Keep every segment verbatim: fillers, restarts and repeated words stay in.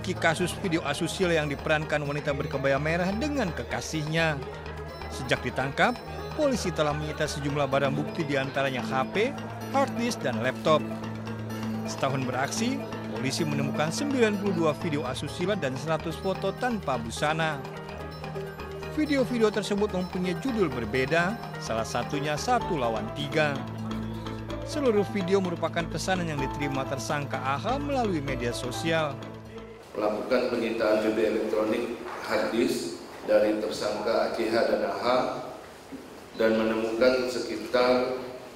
menyelidiki kasus video asusila yang diperankan wanita berkebaya merah dengan kekasihnya. Sejak ditangkap, polisi telah menyita sejumlah barang bukti diantaranya H P, hard disk, dan laptop. Setahun beraksi, polisi menemukan sembilan puluh dua video asusila dan seratus foto tanpa busana. Video-video tersebut mempunyai judul berbeda, salah satunya Satu Lawan Tiga. Seluruh video merupakan pesanan yang diterima tersangka A H melalui media sosial. Melakukan penyitaan judi elektronik hard disk dari tersangka A C H dan A H dan menemukan sekitar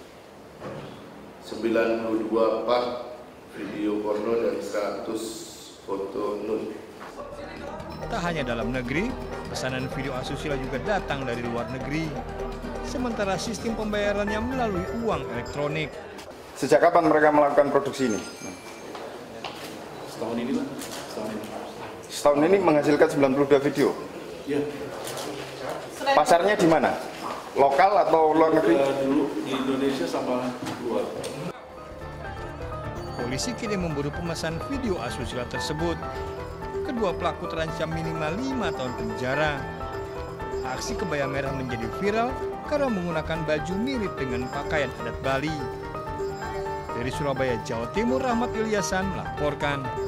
sembilan puluh dua pak video porno dan seratus foto nude. Tak hanya dalam negeri, pesanan video asusila juga datang dari luar negeri. Sementara sistem pembayarannya melalui uang elektronik. Sejak kapan mereka melakukan produksi ini? Setahun ini, Pak. Setahun ini. Setahun ini menghasilkan sembilan puluh dua video. Ya. Pasarnya di mana? Lokal atau luar negeri? Uh, dulu di Indonesia sama luar. Polisi kini memburu pemesan video asusila tersebut. Kedua pelaku terancam minimal lima tahun penjara. Aksi kebaya merah menjadi viral karena menggunakan baju mirip dengan pakaian adat Bali. Dari Surabaya, Jawa Timur, Rahmat Ilyasan melaporkan.